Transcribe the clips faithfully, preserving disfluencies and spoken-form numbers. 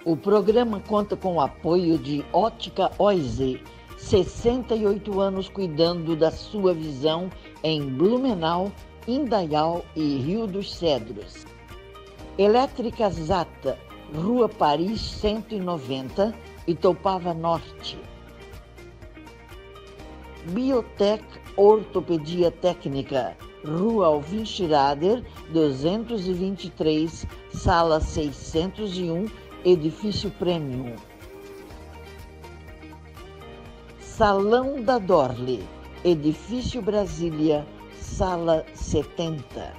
O programa conta com o apoio de Ótica O Z, sessenta e oito anos cuidando da sua visão em Blumenau, Indaial e Rio dos Cedros. Elétrica Zata, Rua Paris cento e noventa, Itopava Norte. Biotec Ortopedia Técnica, Rua Alvin Schrader, duzentos e vinte e três, Sala seiscentos e um, Edifício Premium. Salão da Dorle, Edifício Brasília, Sala setenta.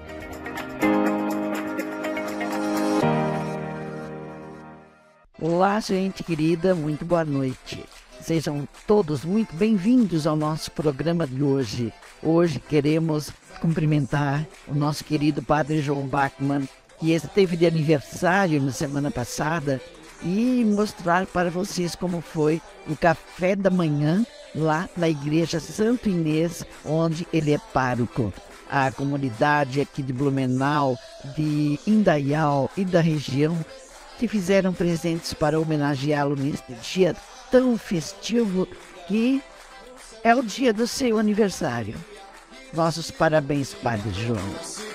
Olá, gente querida, muito boa noite. Sejam todos muito bem-vindos ao nosso programa de hoje. Hoje queremos cumprimentar o nosso querido Padre João Bachmann, que esteve de aniversário na semana passada, e mostrar para vocês como foi o café da manhã lá na Igreja Santo Inês, onde ele é pároco. A comunidade aqui de Blumenau, de Indaial e da região se fizeram presentes para homenageá-lo neste dia tão festivo que é o dia do seu aniversário. Nossos parabéns, Padre João.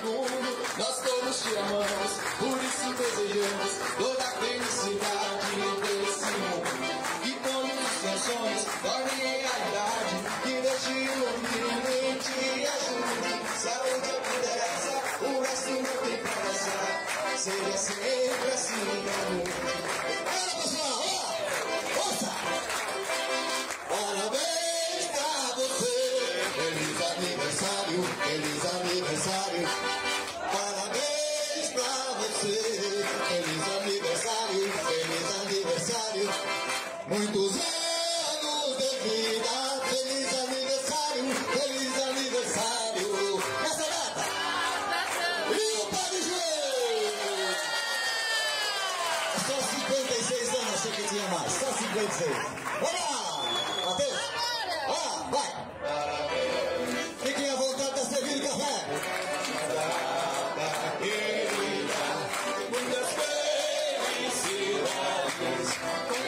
Muitos anos de vida, feliz aniversário, feliz aniversário. Nessa data, e o Padre João. Só cinquenta e seis anos, achei que tinha mais, só cinquenta e seis. Vamos lá, Matheus. Ah, vai. Fiquem à vontade de servir o café. Muitas felicidades.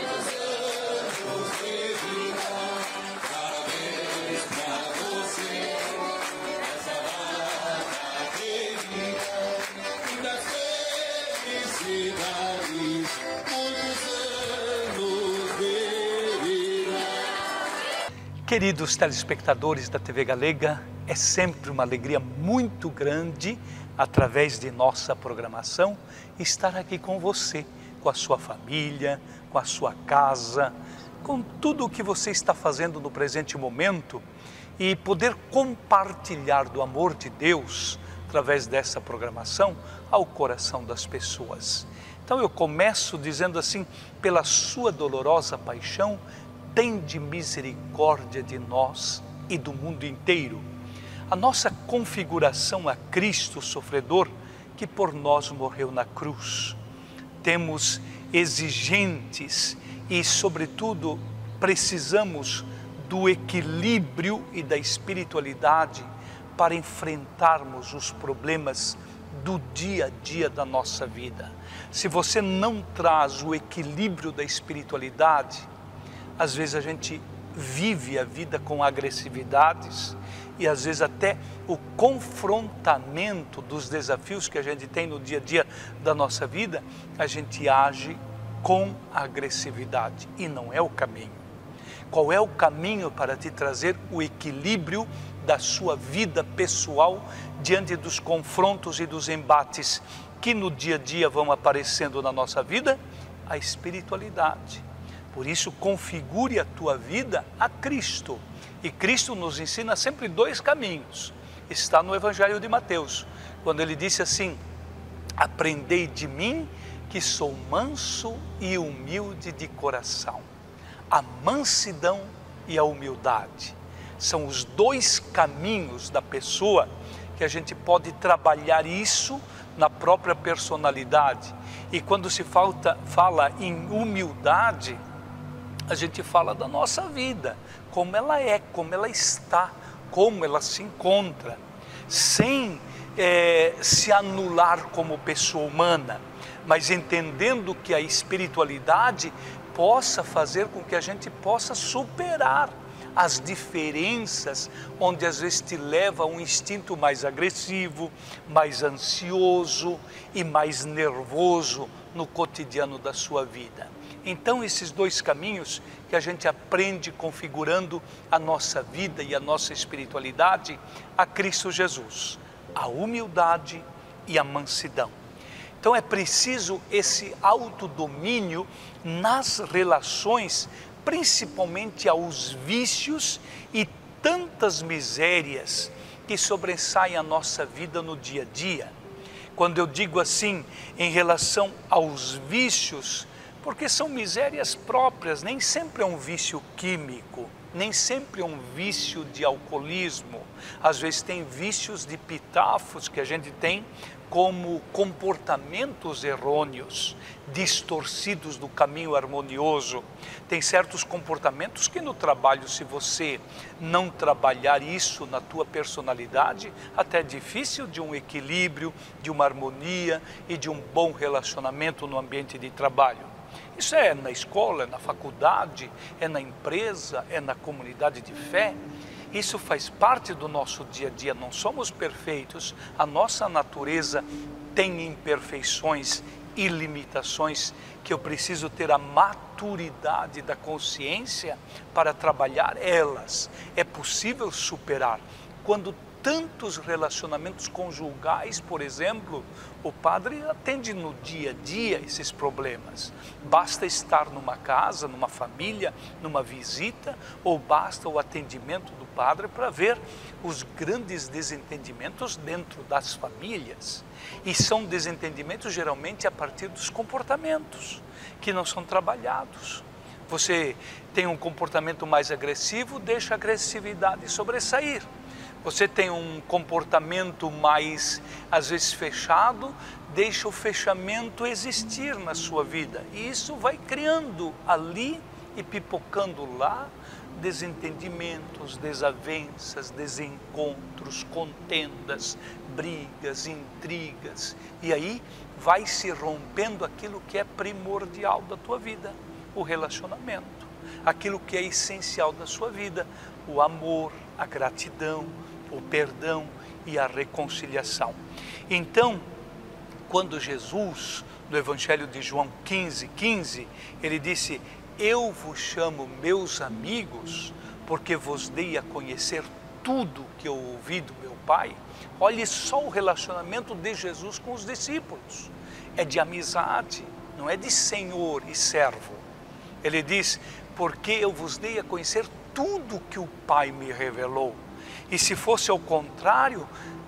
Queridos telespectadores da T V Galega, é sempre uma alegria muito grande, através de nossa programação, estar aqui com você, com a sua família, com a sua casa, com tudo o que você está fazendo no presente momento e poder compartilhar do amor de Deus, através dessa programação, ao coração das pessoas. Então eu começo dizendo assim: pela sua dolorosa paixão, tende misericórdia de nós e do mundo inteiro. A nossa configuração a Cristo sofredor, que por nós morreu na cruz. Temos exigentes e, sobretudo, precisamos do equilíbrio e da espiritualidade para enfrentarmos os problemas do dia a dia da nossa vida. Se você não traz o equilíbrio da espiritualidade, às vezes a gente vive a vida com agressividades e às vezes até o confrontamento dos desafios que a gente tem no dia a dia da nossa vida, a gente age com agressividade e não é o caminho. Qual é o caminho para te trazer o equilíbrio da sua vida pessoal diante dos confrontos e dos embates que no dia a dia vão aparecendo na nossa vida? A espiritualidade. Por isso, configure a tua vida a Cristo. E Cristo nos ensina sempre dois caminhos. Está no Evangelho de Mateus, quando ele disse assim: aprendei de mim, que sou manso e humilde de coração. A mansidão e a humildade são os dois caminhos da pessoa que a gente pode trabalhar isso na própria personalidade. E quando se falta, fala em humildade, a gente fala da nossa vida, como ela é, como ela está, como ela se encontra, sem é, se anular como pessoa humana, mas entendendo que a espiritualidade possa fazer com que a gente possa superar as diferenças, onde às vezes te leva a um instinto mais agressivo, mais ansioso e mais nervoso no cotidiano da sua vida. Então, esses dois caminhos que a gente aprende configurando a nossa vida e a nossa espiritualidade a Cristo Jesus, a humildade e a mansidão. Então é preciso esse autodomínio nas relações, principalmente aos vícios e tantas misérias que sobressaem a nossa vida no dia a dia. Quando eu digo assim, em relação aos vícios, porque são misérias próprias, nem sempre é um vício químico, nem sempre é um vício de alcoolismo. Às vezes tem vícios de pitáfos que a gente tem como comportamentos errôneos, distorcidos do caminho harmonioso. Tem certos comportamentos que no trabalho, se você não trabalhar isso na tua personalidade, até é difícil de um equilíbrio, de uma harmonia e de um bom relacionamento no ambiente de trabalho. Isso é na escola, é na faculdade, é na empresa, é na comunidade de fé. Isso faz parte do nosso dia a dia, não somos perfeitos, a nossa natureza tem imperfeições e limitações que eu preciso ter a maturidade da consciência para trabalhar elas. É possível superar. Quando tantos relacionamentos conjugais, por exemplo, o padre atende no dia a dia esses problemas. Basta estar numa casa, numa família, numa visita, ou basta o atendimento do padre para ver os grandes desentendimentos dentro das famílias. E são desentendimentos geralmente a partir dos comportamentos, que não são trabalhados. Você tem um comportamento mais agressivo, deixa a agressividade sobressair. Você tem um comportamento mais, às vezes, fechado, deixa o fechamento existir na sua vida. E isso vai criando ali e pipocando lá desentendimentos, desavenças, desencontros, contendas, brigas, intrigas. E aí vai se rompendo aquilo que é primordial da tua vida, o relacionamento. Aquilo que é essencial da sua vida, o amor, a gratidão, o perdão e a reconciliação. Então, quando Jesus, no Evangelho de João quinze, quinze, ele disse: eu vos chamo meus amigos, porque vos dei a conhecer tudo que eu ouvi do meu Pai. Olhe só o relacionamento de Jesus com os discípulos. É de amizade, não é de senhor e servo. Ele diz: porque eu vos dei a conhecer tudo que o Pai me revelou. E se fosse ao contrário,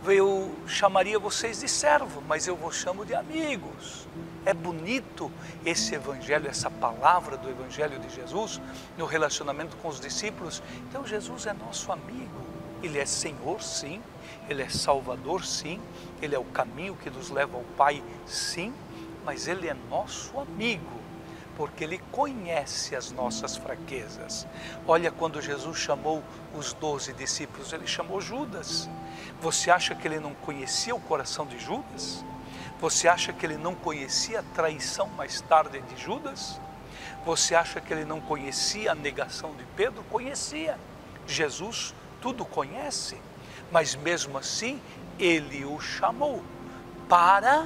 eu chamaria vocês de servo, mas eu vos chamo de amigos. É bonito esse evangelho, essa palavra do evangelho de Jesus no relacionamento com os discípulos. Então Jesus é nosso amigo, Ele é Senhor, sim, Ele é Salvador, sim, Ele é o caminho que nos leva ao Pai, sim, mas Ele é nosso amigo, porque Ele conhece as nossas fraquezas. Olha, quando Jesus chamou os doze discípulos, Ele chamou Judas. Você acha que Ele não conhecia o coração de Judas? Você acha que Ele não conhecia a traição mais tarde de Judas? Você acha que Ele não conhecia a negação de Pedro? Conhecia. Jesus tudo conhece, mas mesmo assim Ele o chamou para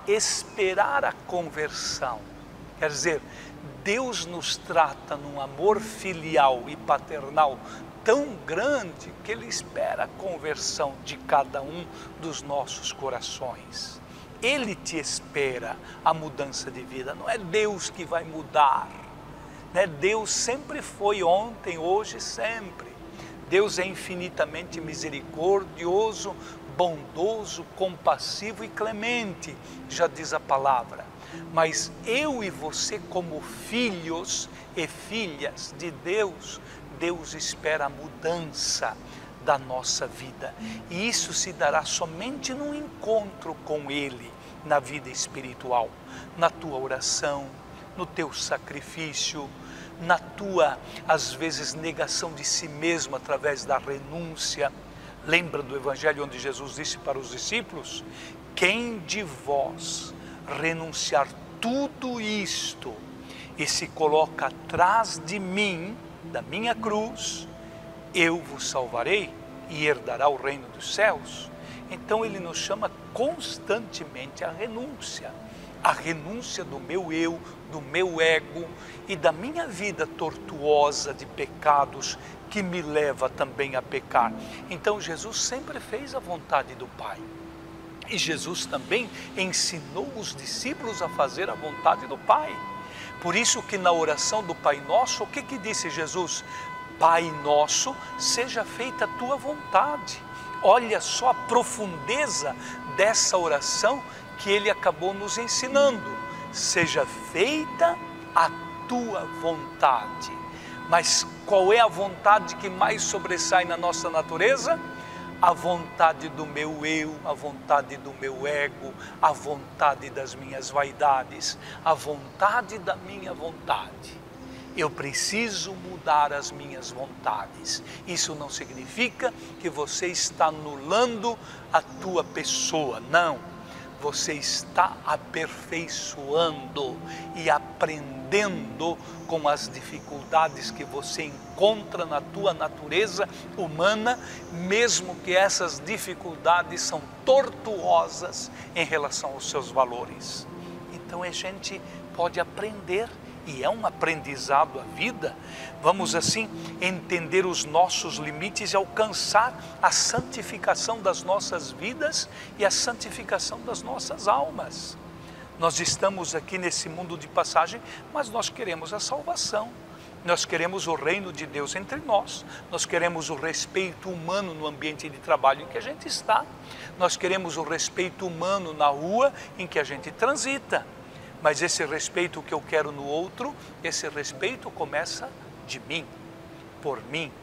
esperar a conversão. Quer dizer, Deus nos trata num amor filial e paternal tão grande que Ele espera a conversão de cada um dos nossos corações. Ele te espera a mudança de vida, não é Deus que vai mudar, né? Deus sempre foi ontem, hoje e sempre. Deus é infinitamente misericordioso, bondoso, compassivo e clemente, já diz a palavra. Mas eu e você, como filhos e filhas de Deus, Deus espera a mudança da nossa vida. E isso se dará somente num encontro com Ele, na vida espiritual, na tua oração, no teu sacrifício, na tua, às vezes, negação de si mesmo através da renúncia. Lembra do Evangelho onde Jesus disse para os discípulos: quem de vós renunciar tudo isto e se coloca atrás de mim, da minha cruz, eu vos salvarei e herdará o reino dos céus. Então ele nos chama constantemente à renúncia, a renúncia do meu eu, do meu ego e da minha vida tortuosa de pecados que me leva também a pecar. Então Jesus sempre fez a vontade do Pai. E Jesus também ensinou os discípulos a fazer a vontade do Pai. Por isso que na oração do Pai Nosso, o que que disse Jesus? Pai Nosso, seja feita a tua vontade. Olha só a profundeza dessa oração que ele acabou nos ensinando. Seja feita a tua vontade. Mas qual é a vontade que mais sobressai na nossa natureza? A vontade do meu eu, a vontade do meu ego, a vontade das minhas vaidades, a vontade da minha vontade. Eu preciso mudar as minhas vontades. Isso não significa que você está anulando a tua pessoa, não. Você está aperfeiçoando e aprendendo com as dificuldades que você encontra na tua natureza humana, mesmo que essas dificuldades são tortuosas em relação aos seus valores. Então a gente pode aprender, e é um aprendizado à vida, vamos assim entender os nossos limites e alcançar a santificação das nossas vidas e a santificação das nossas almas. Nós estamos aqui nesse mundo de passagem, mas nós queremos a salvação. Nós queremos o reino de Deus entre nós, nós queremos o respeito humano no ambiente de trabalho em que a gente está, nós queremos o respeito humano na rua em que a gente transita. Mas esse respeito que eu quero no outro, esse respeito começa de mim, por mim,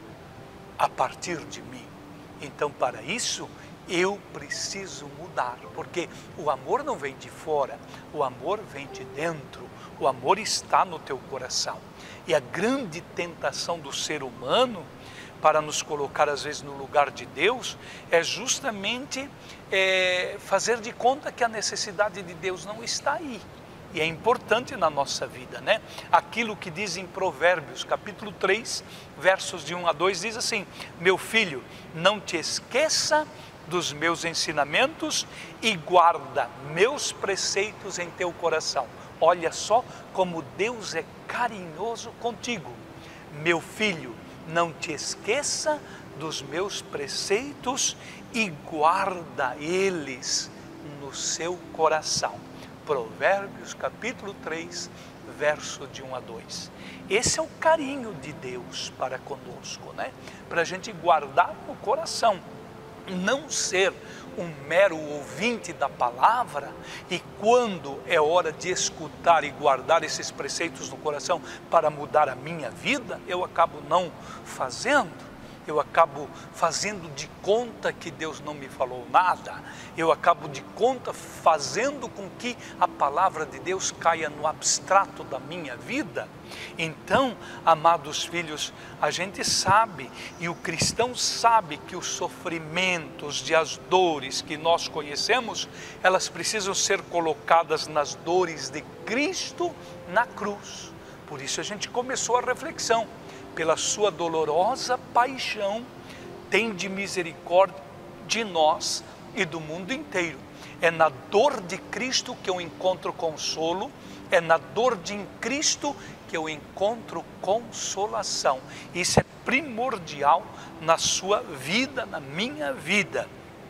a partir de mim. Então, para isso, eu preciso mudar, porque o amor não vem de fora, o amor vem de dentro, o amor está no teu coração. E a grande tentação do ser humano, para nos colocar às vezes no lugar de Deus, é justamente é, fazer de conta que a necessidade de Deus não está aí. E é importante na nossa vida, né? Aquilo que diz em Provérbios, capítulo três, versos de um a dois, diz assim: meu filho, não te esqueça dos meus ensinamentos e guarda meus preceitos em teu coração. Olha só como Deus é carinhoso contigo. Meu filho, não te esqueça dos meus preceitos e guarda eles no seu coração. Provérbios capítulo três, verso de um a dois. Esse é o carinho de Deus para conosco, né? Para a gente guardar no coração, não ser um mero ouvinte da palavra e quando é hora de escutar e guardar esses preceitos no coração para mudar a minha vida, eu acabo não fazendo. Eu acabo fazendo de conta que Deus não me falou nada, eu acabo de conta fazendo com que a palavra de Deus caia no abstrato da minha vida. Então, amados filhos, a gente sabe, e o cristão sabe que os sofrimentos e as dores que nós conhecemos, elas precisam ser colocadas nas dores de Cristo na cruz. Por isso a gente começou a reflexão. Pela sua dolorosa paixão, tende misericórdia de nós e do mundo inteiro. É na dor de Cristo que eu encontro consolo, é na dor de Cristo que eu encontro consolação. Isso é primordial na sua vida, na minha vida.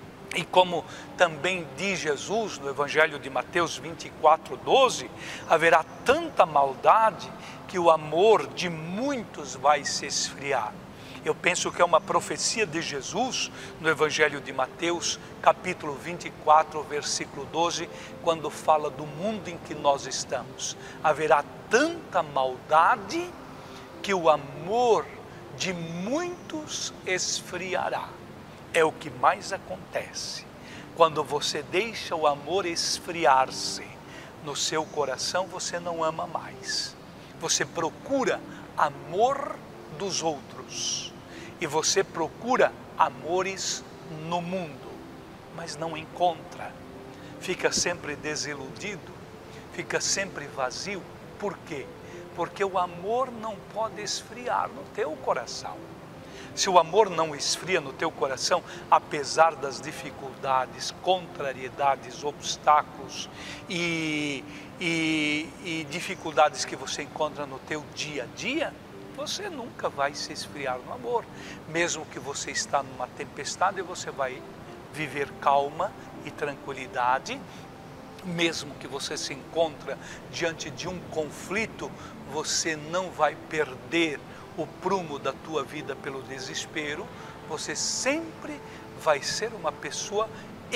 E como também diz Jesus no Evangelho de Mateus vinte e quatro, doze, haverá tanta maldade que o amor de muitos vai se esfriar. Eu penso que é uma profecia de Jesus no Evangelho de Mateus, capítulo vinte e quatro, versículo doze, quando fala do mundo em que nós estamos. Haverá tanta maldade que o amor de muitos esfriará. É o que mais acontece. Quando você deixa o amor esfriar-se no seu coração, você não ama mais. Você procura amor dos outros e você procura amores no mundo, mas não encontra. Fica sempre desiludido fica sempre vazio. Por quê? Porque o amor não pode esfriar no teu coração. Se o amor não esfria no teu coração, apesar das dificuldades, contrariedades, obstáculos e, e, e dificuldades que você encontra no teu dia a dia, você nunca vai se esfriar no amor. Mesmo que você está numa tempestade, você vai viver calma e tranquilidade. Mesmo que você se encontre diante de um conflito, você não vai perder o prumo da tua vida pelo desespero. Você sempre vai ser uma pessoa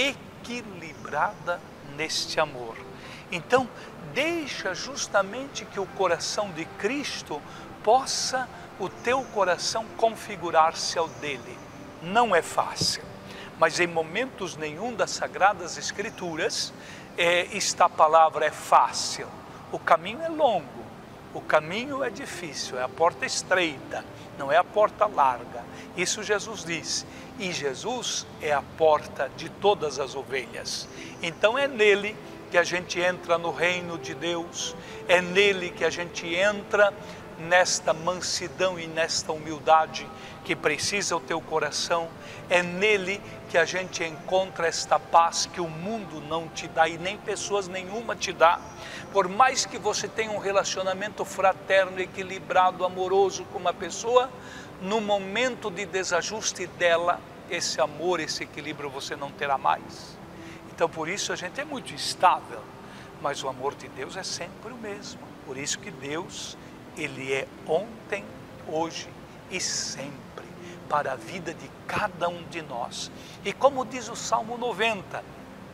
equilibrada neste amor. Então, deixa justamente que o coração de Cristo possa o teu coração configurar-se ao dele. Não é fácil, mas em momentos nenhum das Sagradas Escrituras é, está a palavra é fácil. O caminho é longo, o caminho é difícil, é a porta estreita, não é a porta larga. Isso Jesus diz. E Jesus é a porta de todas as ovelhas. Então é nele que a gente entra no reino de Deus, é nele que a gente entra nesta mansidão e nesta humildade que precisa o teu coração. É nele que a gente encontra esta paz que o mundo não te dá e nem pessoas nenhuma te dá. Por mais que você tenha um relacionamento fraterno, equilibrado, amoroso com uma pessoa, no momento de desajuste dela, esse amor, esse equilíbrio você não terá mais. Então por isso a gente é muito instável, mas o amor de Deus é sempre o mesmo. Por isso que Deus, Ele é ontem, hoje e sempre, para a vida de cada um de nós. E como diz o Salmo noventa,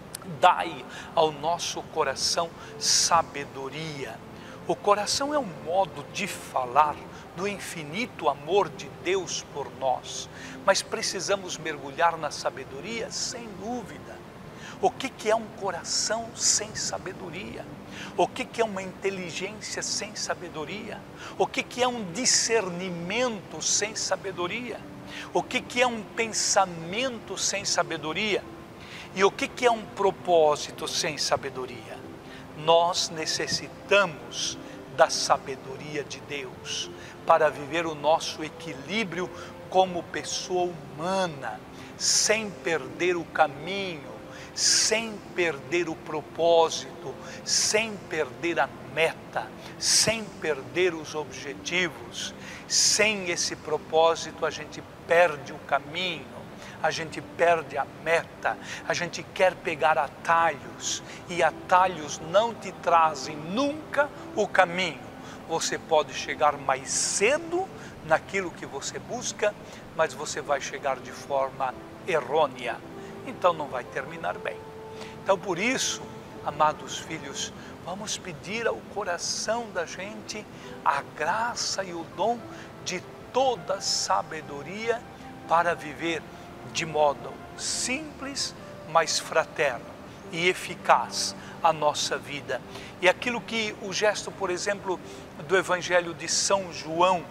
dai ao nosso coração sabedoria. O coração é um modo de falar do infinito amor de Deus por nós, mas precisamos mergulhar na sabedoria sem dúvida. O que que é um coração sem sabedoria? O que que é uma inteligência sem sabedoria? O que que é um discernimento sem sabedoria? O que que é um pensamento sem sabedoria? E o que que é um propósito sem sabedoria? Nós necessitamos da sabedoria de Deus para viver o nosso equilíbrio como pessoa humana, sem perder o caminho, sem perder o propósito, sem perder a meta, sem perder os objetivos. Sem esse propósito a gente perde o caminho, a gente perde a meta, a gente quer pegar atalhos e atalhos não te trazem nunca o caminho. Você pode chegar mais cedo naquilo que você busca, mas você vai chegar de forma errônea. Então não vai terminar bem. Então por isso, amados filhos, vamos pedir ao coração da gente a graça e o dom de toda sabedoria para viver de modo simples, mas fraterno e eficaz a nossa vida. E aquilo que o gesto, por exemplo, do Evangelho de São João,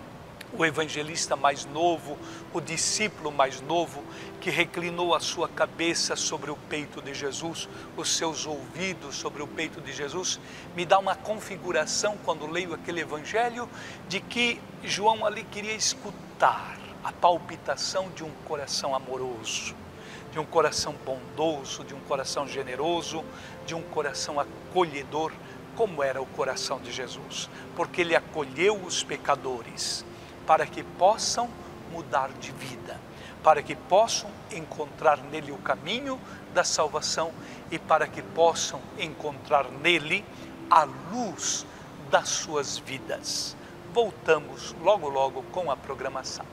o evangelista mais novo, o discípulo mais novo, que reclinou a sua cabeça sobre o peito de Jesus, os seus ouvidos sobre o peito de Jesus, me dá uma configuração, quando leio aquele evangelho, de que João ali queria escutar a palpitação de um coração amoroso, de um coração bondoso, de um coração generoso, de um coração acolhedor, como era o coração de Jesus, porque ele acolheu os pecadores, para que possam mudar de vida, para que possam encontrar nele o caminho da salvação e para que possam encontrar nele a luz das suas vidas. Voltamos logo logo com a programação.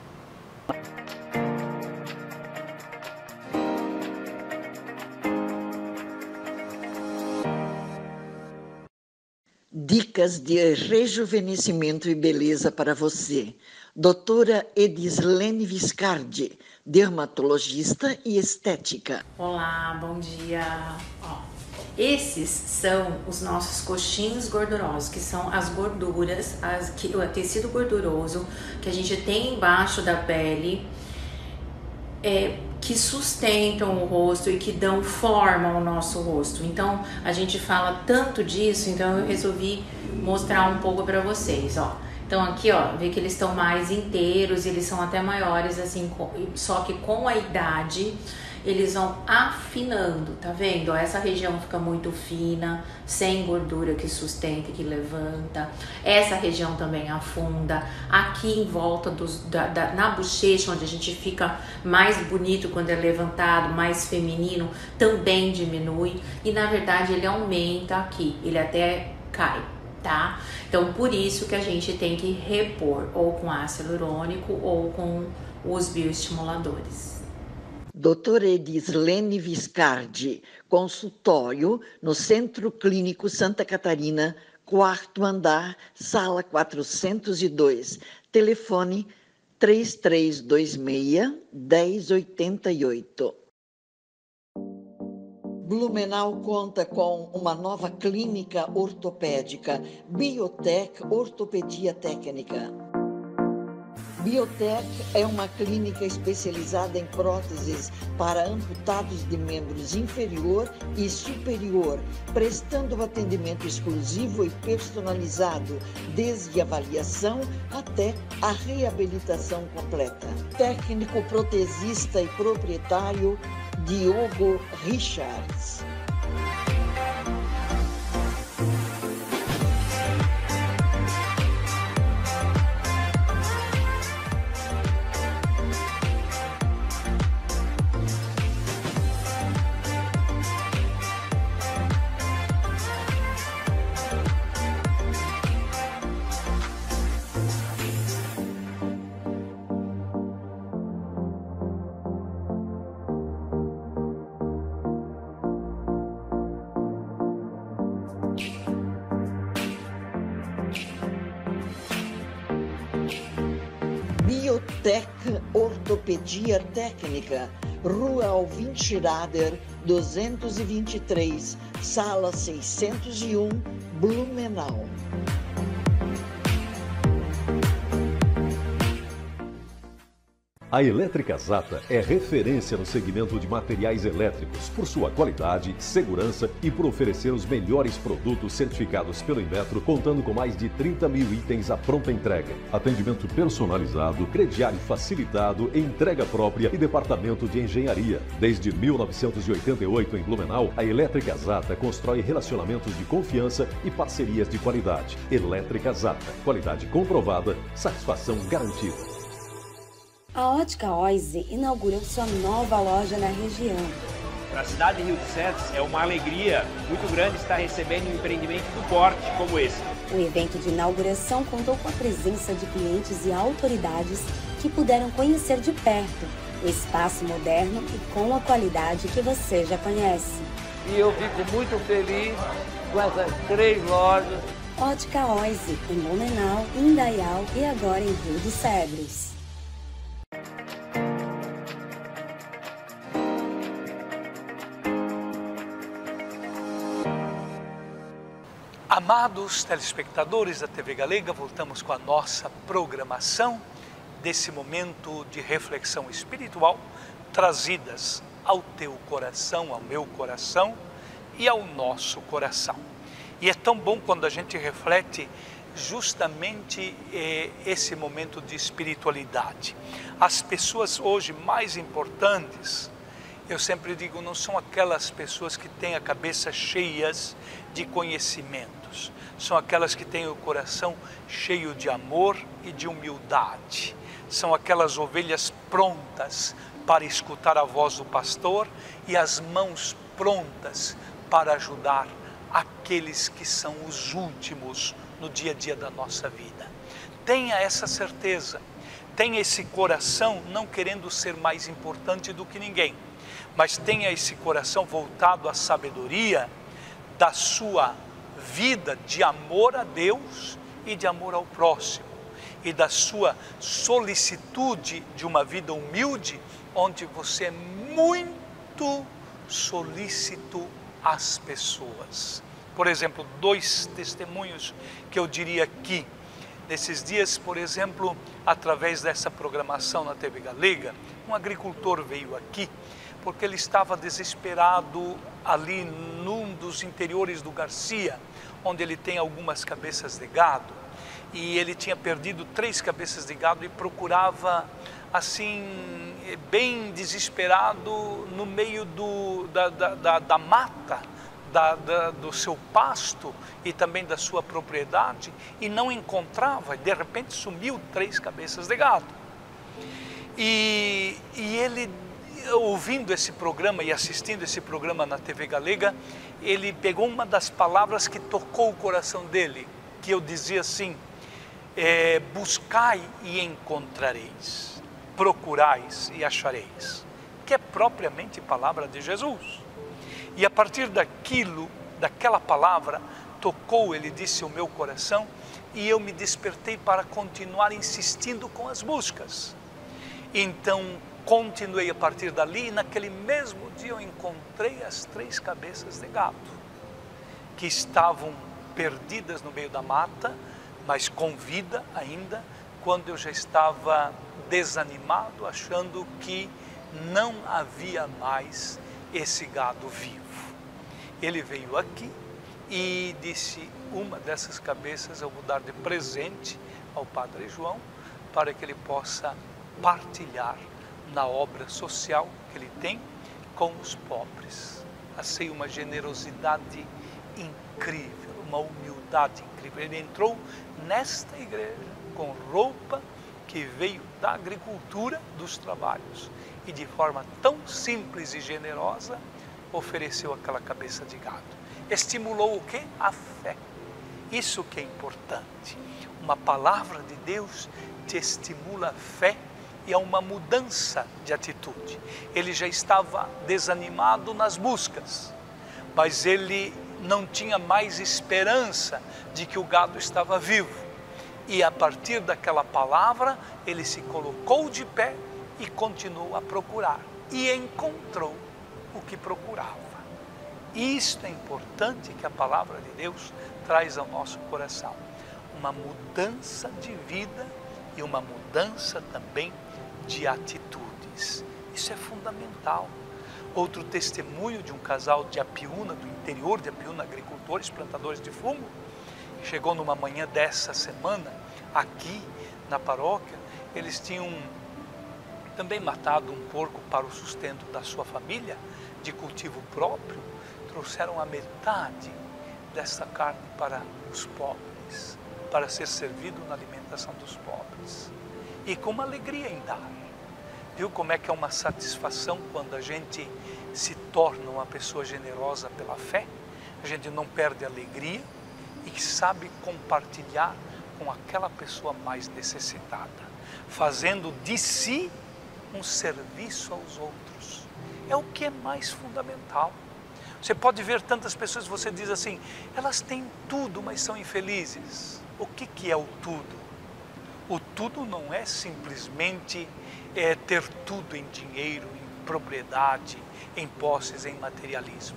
Dicas de rejuvenescimento e beleza para você. Doutora Edislene Viscardi, dermatologista e estética. Olá, bom dia. Ó, esses são os nossos coxins gordurosos, que são as gorduras, as, que, o tecido gorduroso que a gente tem embaixo da pele, é, que que sustentam o rosto e que dão forma ao nosso rosto. Então a gente fala tanto disso, então eu resolvi mostrar um pouco para vocês, ó. Então aqui, ó, vê que eles estão mais inteiros, eles são até maiores, assim, só que com a idade eles vão afinando, tá vendo? Ó, essa região fica muito fina, sem gordura que sustenta e que levanta. Essa região também afunda. Aqui em volta dos, da, da, na bochecha, onde a gente fica mais bonito quando é levantado, mais feminino, também diminui. E na verdade ele aumenta aqui, ele até cai, tá? Então por isso que a gente tem que repor ou com ácido hialurônico ou com os bioestimuladores. Doutora Edislene Viscardi, consultório no Centro Clínico Santa Catarina, quarto andar, sala quatrocentos e dois, telefone três três dois seis, um zero oito oito. Blumenau conta com uma nova clínica ortopédica, Biotech Ortopedia Técnica. Biotech é uma clínica especializada em próteses para amputados de membros inferior e superior, prestando atendimento exclusivo e personalizado, desde a avaliação até a reabilitação completa. Técnico protesista e proprietário Diogo Richards. Biotech Ortopedia Técnica, Rua Alvin Schrader, duzentos e vinte e três, Sala seiscentos e um, Blumenau. A Elétrica Zata é referência no segmento de materiais elétricos por sua qualidade, segurança e por oferecer os melhores produtos certificados pelo Inmetro, contando com mais de trinta mil itens à pronta entrega. Atendimento personalizado, crediário facilitado, entrega própria e departamento de engenharia. Desde mil novecentos e oitenta e oito em Blumenau, a Elétrica Zata constrói relacionamentos de confiança e parcerias de qualidade. Elétrica Zata, qualidade comprovada, satisfação garantida. A Ótica Oise inaugurou sua nova loja na região. Para a cidade de Rio dos Cedros é uma alegria muito grande estar recebendo um empreendimento do porte como esse. O evento de inauguração contou com a presença de clientes e autoridades que puderam conhecer de perto o espaço moderno e com a qualidade que você já conhece. E eu fico muito feliz com essas três lojas. Ótica Oise, em Blumenau, Indaial e agora em Rio dos Cedros. Amados telespectadores da T V Galega, voltamos com a nossa programação desse momento de reflexão espiritual, trazidas ao teu coração, ao meu coração e ao nosso coração. E é tão bom quando a gente reflete justamente eh, esse momento de espiritualidade. As pessoas hoje mais importantes, eu sempre digo, não são aquelas pessoas que têm a cabeça cheias de conhecimentos, são aquelas que têm o coração cheio de amor e de humildade, são aquelas ovelhas prontas para escutar a voz do pastor e as mãos prontas para ajudar aqueles que são os últimos no dia a dia da nossa vida. Tenha essa certeza, tenha esse coração não querendo ser mais importante do que ninguém, mas tenha esse coração voltado à sabedoria da sua vida de amor a Deus e de amor ao próximo, e da sua solicitude de uma vida humilde, onde você é muito solícito às pessoas. Por exemplo, dois testemunhos que eu diria aqui. Nesses dias, por exemplo, através dessa programação na T V Galega, um agricultor veio aqui porque ele estava desesperado ali num dos interiores do Garcia, onde ele tem algumas cabeças de gado, e ele tinha perdido três cabeças de gado e procurava, assim, bem desesperado, no meio do, da, da, da, da mata, Da, da, do seu pasto e também da sua propriedade, e não encontrava, e de repente sumiu três cabeças de gado. E, e ele, ouvindo esse programa e assistindo esse programa na T V Galega, ele pegou uma das palavras que tocou o coração dele, que eu dizia assim, é, buscai e encontrareis, procurais e achareis, que é propriamente palavra de Jesus. E a partir daquilo, daquela palavra, tocou, ele disse, o meu coração, e eu me despertei para continuar insistindo com as buscas. Então, continuei a partir dali, e naquele mesmo dia eu encontrei as três cabeças de gado, que estavam perdidas no meio da mata, mas com vida ainda, quando eu já estava desanimado, achando que não havia mais esse gado vivo. Ele veio aqui e disse, uma dessas cabeças eu vou dar de presente ao Padre João, para que ele possa partilhar na obra social que ele tem com os pobres. Achei uma generosidade incrível, uma humildade incrível. Ele entrou nesta igreja com roupa que veio da agricultura, dos trabalhos, e de forma tão simples e generosa ofereceu aquela cabeça de gado. Estimulou o quê? A fé. Isso que é importante. Uma palavra de Deus te estimula a fé e a uma mudança de atitude. Ele já estava desanimado nas buscas, mas ele não tinha mais esperança de que o gado estava vivo. E a partir daquela palavra, ele se colocou de pé e continuou a procurar. E encontrou o que procurava. Isto é importante que a palavra de Deus traz ao nosso coração. Uma mudança de vida e uma mudança também de atitudes. Isso é fundamental. Outro testemunho de um casal de Apiúna, do interior de Apiúna, agricultores, plantadores de fumo, chegou numa manhã dessa semana, aqui na paróquia. Eles tinham também matado um porco para o sustento da sua família, de cultivo próprio. Trouxeram a metade dessa carne para os pobres, para ser servido na alimentação dos pobres. E com uma alegria em dar. Viu como é que é uma satisfação quando a gente se torna uma pessoa generosa pela fé? A gente não perde a alegria e sabe compartilhar com aquela pessoa mais necessitada, fazendo de si um serviço aos outros. É o que é mais fundamental. Você pode ver tantas pessoas, você diz assim, elas têm tudo, mas são infelizes. O que, que é o tudo? O tudo não é simplesmente é, ter tudo em dinheiro, em propriedade, em posses, em materialismo.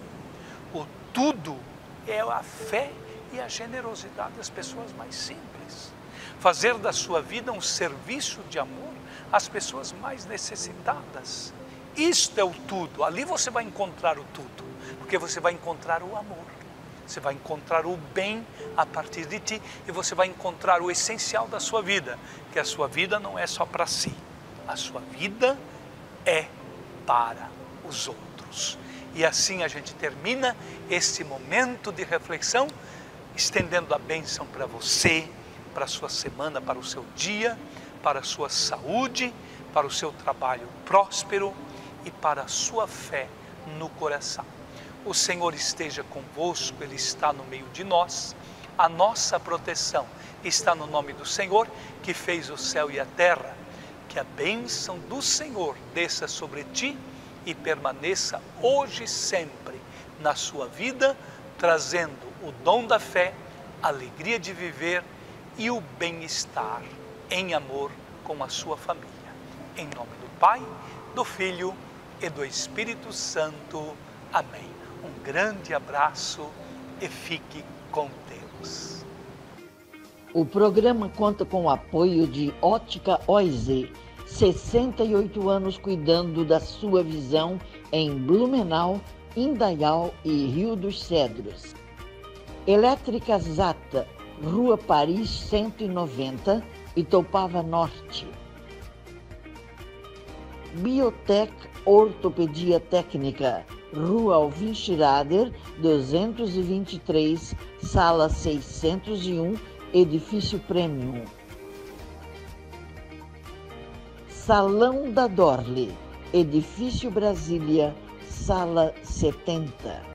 O tudo é a fé e a generosidade das pessoas mais simples. Fazer da sua vida um serviço de amor às pessoas mais necessitadas. Isto é o tudo. Ali você vai encontrar o tudo, porque você vai encontrar o amor. Você vai encontrar o bem a partir de ti e você vai encontrar o essencial da sua vida, que a sua vida não é só para si. A sua vida é para os outros. E assim a gente termina esse momento de reflexão, estendendo a bênção para você, para a sua semana, para o seu dia, para a sua saúde, para o seu trabalho próspero e para a sua fé no coração. O Senhor esteja convosco, Ele está no meio de nós. A nossa proteção está no nome do Senhor, que fez o céu e a terra. Que a bênção do Senhor desça sobre ti e permaneça hoje e sempre na sua vida, trazendo o dom da fé, a alegria de viver e o bem-estar em amor com a sua família. Em nome do Pai, do Filho e do Espírito Santo. Amém. Um grande abraço e fique com Deus. O programa conta com o apoio de Ótica O Z, sessenta e oito anos cuidando da sua visão em Blumenau, Indaial e Rio dos Cedros. Elétrica Zata, Rua Paris cento e noventa, Itopava Norte. Biotec Ortopedia Técnica, Rua Alvin Schrader, duzentos e vinte e três, Sala seiscentos e um, Edifício Premium. Salão da Dorle, Edifício Brasília, Sala setenta.